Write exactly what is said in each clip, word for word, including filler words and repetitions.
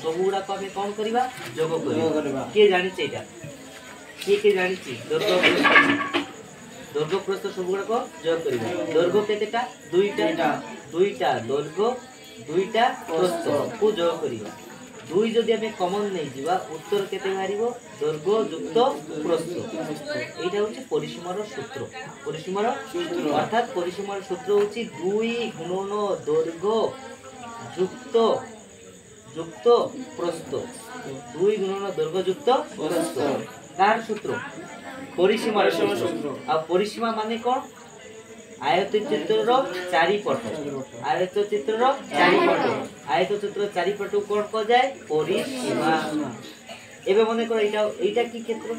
सब गुड़ाक आम कौन करवा जोग करवा किए जानी एटा किए किए जानी दैर्घ्य दैर्घ्य प्रस्थ सब गुड़ाक जोग करवा दैर्घ्य केतेटा दुईटा दुईटा दैर्घ्य दुईटा प्रस्थ को जोग करवा दुई जदि आम कमन नहीं जीवा उत्तर केते बाहरिबो दैर्घ्य युक्त प्रस्थ एटा होची परिसीमार सूत्र परिसीमार सूत्र अर्थात परिसीमार सूत्र होची दुई गुणन दैर्घ्य युक्त युक्त प्रस्थ दुई गुणन दैर्घ्य युक्त प्रस्थ कार सूत्र परिसीमार सूत्र आ परिसीमा माने कोन आयतचित्रर चारिपट आयतचित्रर चारिपट आयतचित्र चारिपट कोन को जाय परिसीमा एबे मने करो एटा एटा की क्षेत्र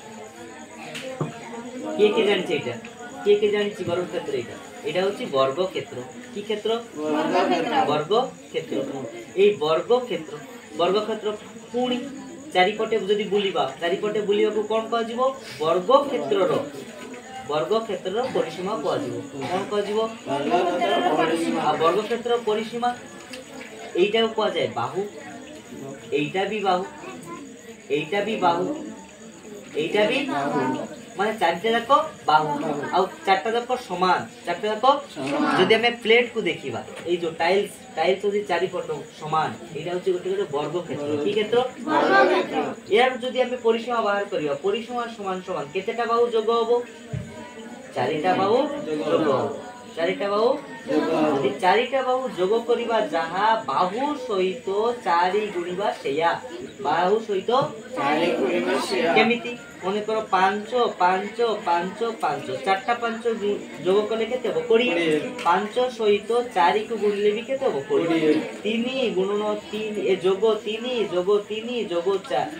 के के जानछि एटा के के जानछि वर्ग क्षेत्र एटा एटा होछि वर्ग क्षेत्र की क्षेत्र वर्ग क्षेत्र एई वर्ग क्षेत्र वर्ग क्षेत्र पुणी चारिपटे जदि बुलिबा चारिपटे बुलिबा को कोन कह जिवो वर्ग क्षेत्रर वर्ग क्षेत्र परिसीमा कह जिवो कोन कह जिवो आ वर्ग क्षेत्र परिसीमा एटा को कह जाय बाहु एटा भी बाहु एटा भी बाहु एटा भी माने चारटा जाक बाहु आ चारटा जाक समान चारटा जाक जदि हमें प्लेट को देखिबा ए जो टाइल्स टाइल्स जदि चारिपट समान एटा होची गोटे गोटे वर्ग क्षेत्र की क्षेत्र वर्ग क्षेत्र यार जदि हमें परिसीमा बाहर करिया परिसीमा समान समान केतेटा बाहु जोग होबो चारिटा बाहु जोग होबो चारिटा बाहु यदि चारिटा बाहु जोग करिबा जहा बाहु सहित चारि गुणिबा सेया बाहु सहित चारि गुणिबा सेया केमिति मने करो पाँच पाँच पाँच पाँच चारटा पाँच जोग कले केते हो बीस पाँच सहित चारि को गुणले भी केते हो बीस तीन गुणन तीन ए जोग तीन जोग तीन जोग चार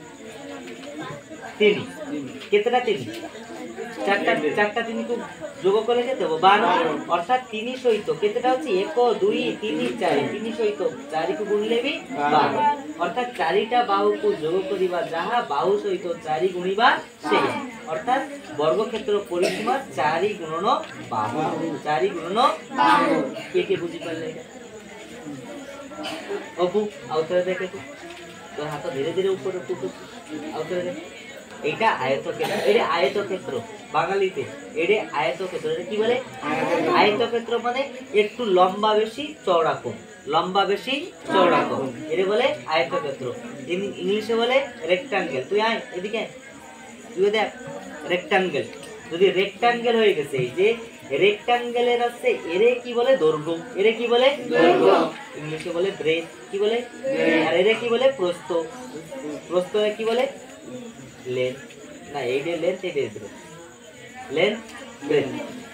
तीन केतेटा तीन चारटा चारटा तीन को जोग कले केते हो बारह अर्थात तीन सहित केतेटा होची एक दो तीन चार तीन सहित चारि को गुणले भी बारह अर्थात चारिटा बाहु को जोग करिबा जहा बाहु सहित चारि गुणिबा से अर्थात वर्ग क्षेत्र परिसीमा चारि गुणन बाहु चारि गुणन बाहु के के बुझी परले अबु आउथरे देखे तो तो हाथ धीरे धीरे ऊपर उठु आउथरे एटा आयत क्षेत्र एडे आयत क्षेत्र बांगालीते एडे आयत क्षेत्र एडे की बोले आयत क्षेत्र माने एकटू लंबा बेशी चौड़ा कम लंबा बेशी चौड़ा कम एडे बोले आयत क्षेत्र इन इंग्लिशे बोले रेक्टेंगल তুই আয় এদিকে তুই দেখ रेक्टेंगल যদি रेक्टेंगल হয়ে গেছে এই যে रेक्टेंगलेर আছে এরে কি বলে দৈর্ঘ্য এরে কি বলে দৈর্ঘ্য ইংলিশে বলে ব্রেথ কি বলে আর এরে কি বলে প্রস্থ প্রস্থে কি বলে लेंथ ना एडे लेंथ एडे ब्रेथ लेंथ ब्रेथ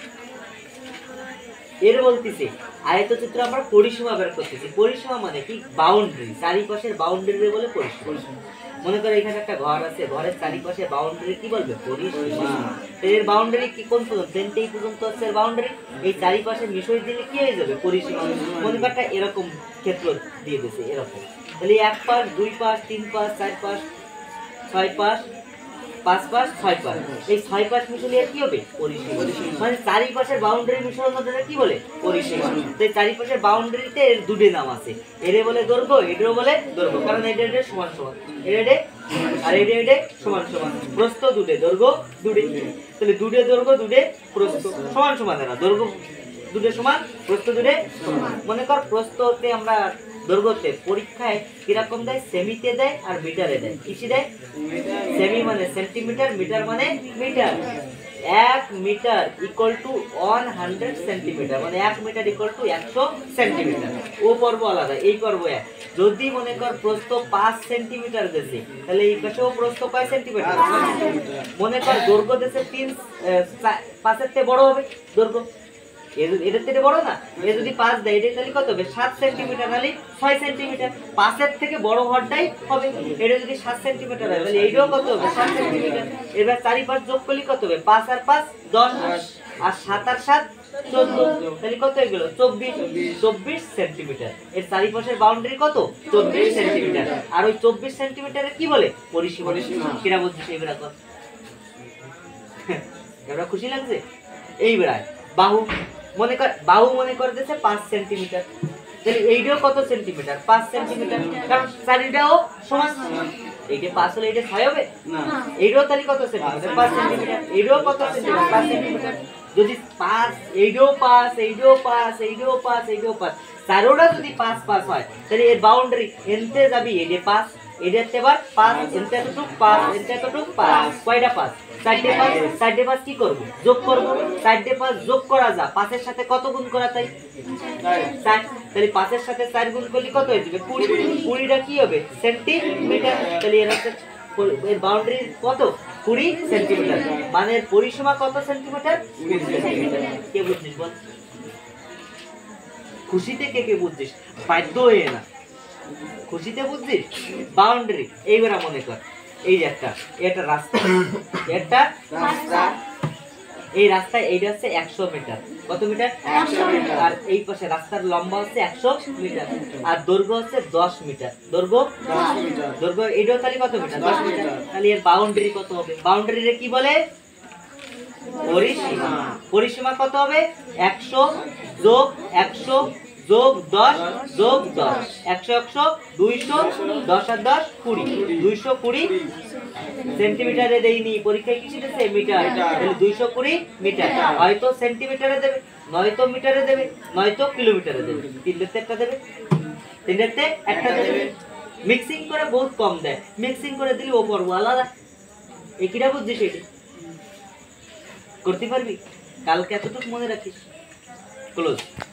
এর বলতিছে আয়তচিত্র আমরা পরিসীমা বের করতেছি পরিসীমা মানে কি বাউন্ডারি চারিপাশের বাউন্ডারি বলে পরিসীমা মনে করো এখানে একটা ঘর আছে ঘরের চারিপাশে বাউন্ডারি কি বলবে পরিসীমা এর বাউন্ডারি কি কোন পর্যন্ত টেনটেই পর্যন্ত আছে বাউন্ডারি এই চারিপাশে মিশর দিলে কি হয়ে যাবে পরিসীমা মনে করো একটা এরকম ক্ষেত্র দিয়ে দিয়েছে এরকম তাহলে এক পাশ দুই পাশ তিন পাশ চার পাশ ছয় পাশ পাঁচ পাশ ছয় পাশ এই ছয় পাশ মিশলে কি হবে পরিসীমা মানে চারিপাশের বাউন্ডারি মিশনের মধ্যে কি বলে পরিসীমা তো চারিপাশের বাউন্ডারিতে এর দুটো নাম আছে এরে বলে দৈর্ঘ্য এটাও বলে দৈর্ঘ্য কারণ এটা এটা সমান সমান এরে আর এটা এটা সমান সমান প্রস্থ দুটো দৈর্ঘ্য দুটো তাহলে দুটো দৈর্ঘ্য দুটো প্রস্থ সমান সমান না দৈর্ঘ্য দুটো সমান প্রস্থ দুটো সমান মনে কর প্রস্থতে আমরা দৈর্ঘ্যতে পরীক্ষায় কি রকম দেয় সেমিতে দেয় আর মিটারে দেয় কিসে দেয় সেমি মানে সেন্টিমিটার মিটার মানে মিটার এক মিটার ইকুয়াল টু একশো সেন্টিমিটার মানে এক মিটার ইকুয়াল টু একশো সেন্টিমিটার ও পর্ব আলাদা এই পর্ব এক যদি মনে কর প্রস্থ পাঁচ সেন্টিমিটার দেশে তাহলে এই পাশেও প্রস্থ কয় সেন্টিমিটার মনে কর দৈর্ঘ্য দেশে তিন পাঁচের থেকে বড় হবে দৈর্ঘ্য এর থেকে বড় না এ যদি পাঁচ দেয় এটা তাহলে কত হবে সাত সেন্টিমিটার নালে ছয় সেন্টিমিটার পাঁচের থেকে বড় হরটাই হবে এটা যদি সাত সেন্টিমিটার হয় তাহলে এইটাও কত হবে সাত সেন্টিমিটার এবার চারি পাঁচ যোগ করলে কত হবে পাঁচ আর পাঁচ দশ আর সাত আর সাত চোদ্দ তাহলে কত হয়ে গেল চব্বিশ চব্বিশ সেন্টিমিটার এর চারিপাশের বাউন্ডারি কত চব্বিশ সেন্টিমিটার আর ওই চব্বিশ সেন্টিমিটারে কি বলে পরিসীমা কিরা বলছিস এইবার কত এবার খুশি লাগছে এইবার বাহু মনে কর বাহু মনে করে দিয়েছে পাঁচ সেন্টিমিটার তাহলে এইটাও কত সেন্টিমিটার? পাঁচ সেন্টিমিটার, কারণ চারিটাও সমান। এইটা পাঁচ হলে এইটা ছয় হবে না, এইটাও তাহলে কত সেন্টিমিটার? পাঁচ সেন্টিমিটার। এইটাও কত সেন্টিমিটার? পাঁচ সেন্টিমিটার। যদি পাঁচ, এইটাও পাঁচ, এইটাও পাঁচ, এইটাও পাঁচ, এইটাও পাঁচ, চারোটা যদি পাঁচ পাঁচ হয়, তাহলে এর বাউন্ডারি এনতে যাবি এইটা পাঁচ, এটাতে আবার পাঁচ, এনতে এতটুক পাঁচ, এনতে এতটুক পাঁচ, কয়টা পাঁচ? চারটে পাঁচ। চারটে পাঁচ কি করব? যোগ করব। চারটে পাঁচ যোগ করা যা, পাঁচের সাথে কত গুণ করা তাই? চার। তাহলে পাঁচের সাথে চার গুণ করলে কত হয়ে যাবে? কুড়ি। কুড়িটা কি হবে? সেন্টিমিটার। তাহলে এর হচ্ছে এর বাউন্ডারি কত? কুড়ি সেন্টিমিটার। মানে এর পরিসীমা কত সেন্টিমিটার? কুড়ি সেন্টিমিটার। কে বুঝছিস বল? খুশিতে কে কে বুঝছিস? বাধ্য হয়ে না, খুশিতে বুঝছিস? বাউন্ডারি এইবার মনে কর, এই যে একটা এটা রাস্তা, একটা রাস্তা, এই রাস্তায় এইটা হচ্ছে একশো মিটার। কত মিটার? একশো মিটার। আর এই পাশে রাস্তার লম্বা হচ্ছে একশো মিটার, আর দৈর্ঘ্য হচ্ছে দশ মিটার। দৈর্ঘ্য দশ মিটার। দৈর্ঘ্য এইটাও তাহলে কত মিটার? দশ মিটার। তাহলে এর বাউন্ডারি কত হবে? বাউন্ডারিরে কি বলে? পরিসীমা। পরিসীমা কত হবে? একশো যোগ একশো যোগ দশ যোগ দশ, একশো একশো দুইশো, দশ আর দশ কুড়ি, দুইশো কুড়ি সেন্টিমিটারে দেয়নি, পরীক্ষায় কি শিখেছে? মিটার। তাহলে দুইশো কুড়ি মিটার। হয়তো সেন্টিমিটারে দেবে, নয়তো মিটারে দেবে, নয়তো কিলোমিটারে দেবে। তিনটাতে একটা দেবে, তিনটাতে একটা দেবে। মিক্সিং করে বহুত কম দেয়, মিক্সিং করে দিলে ও পড়বো আলাদা। একিটা বুঝছিস? এটি করতে পারবি? কালকে এতটুকু মনে রাখিস। ক্লোজ।